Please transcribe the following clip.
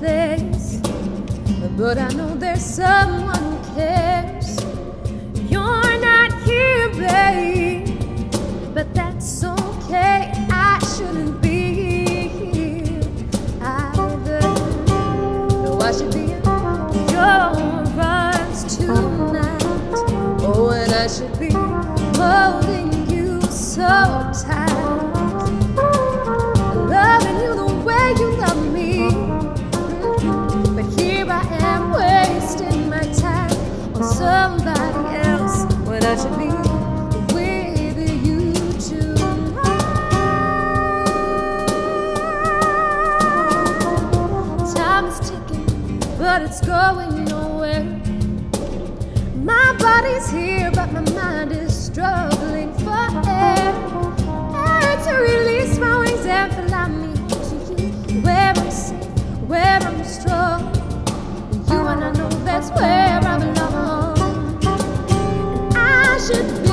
place, but I know there's someone who cares. You're not here, babe, but that's okay. I shouldn't be here either. No, I should be in your arms tonight. Oh, and I should be holding you so tight, loving you the way you love me. But here I am wasting my time on somebody else when I should be with you tonight. Time is ticking, but it's going nowhere. My body's here, but my mind is struggling for air. Air to release my wings and fly me to you, where I'm safe, where I'm strong. You and I know that's where I belong. And I should be